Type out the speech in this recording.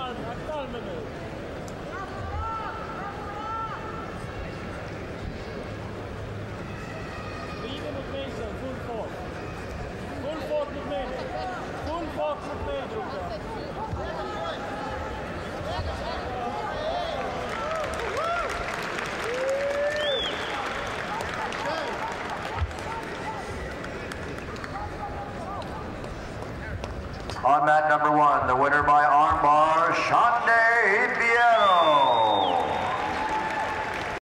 On mat number 1, the winner by armbar, Xande Ribeiro.